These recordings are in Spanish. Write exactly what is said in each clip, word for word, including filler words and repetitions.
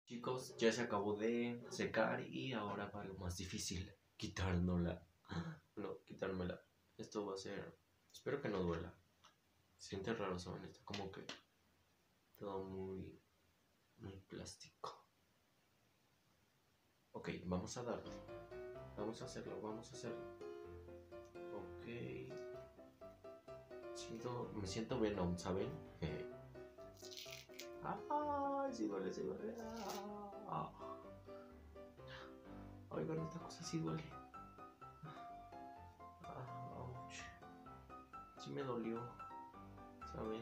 Chicos, ya se acabó de secar y ahora va lo más difícil, quitárnosla. No, quitármela. Esto va a ser... Espero que no duela. Siente raro, ¿saben? Está como que todo muy... muy plástico. Ok, vamos a darle. Vamos a hacerlo, vamos a hacerlo. Ok. Siento, me siento Venom, ¿saben? Eh. ¡Ah! Sí duele, sí duele. ¡Ah! Oigan, esta cosa sí duele. Ah, ouch. Sí me dolió, ¿saben?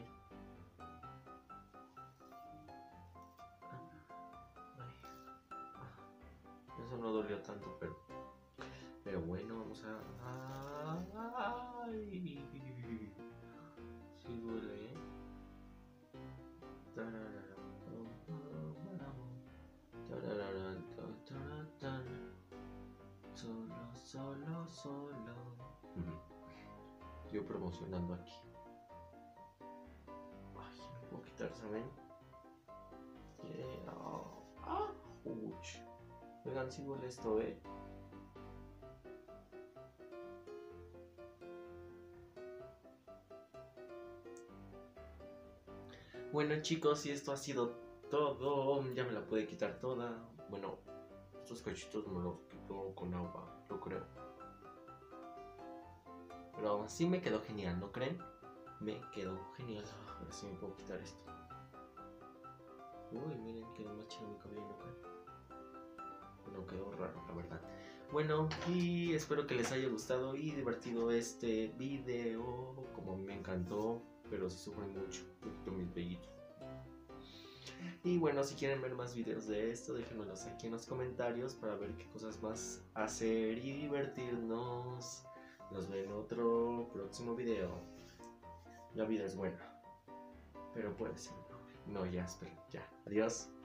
Ay. Ah. Eso no dolió tanto, pero... Pero bueno, vamos a... ¡Ay! Sí duele, ¿eh? Solo, solo, solo. Yo promocionando aquí. Ay, me puedo quitar, ¿saben? Yeah. Oh. Ah, uch. Oigan, si duele esto, ¿eh? Bueno, chicos, y esto ha sido todo. Ya me la pude quitar toda. Bueno, estos cachitos me los quito con agua, yo creo. Pero aún así me quedó genial, ¿no creen? Me quedó genial. A ver si me puedo quitar esto. Uy, miren, quedó más chido mi cabello, ¿no creen? Bueno, quedó raro, la verdad. Bueno, y espero que les haya gustado y divertido este video. Como me encantó, pero sí sufrí mucho. Con mis vellitos. Y bueno, si quieren ver más videos de esto, déjenmelos aquí en los comentarios para ver qué cosas más hacer y divertirnos. Nos vemos en otro próximo video. La vida es buena, pero puede ser mejor. No, ya, esperen, ya. Adiós.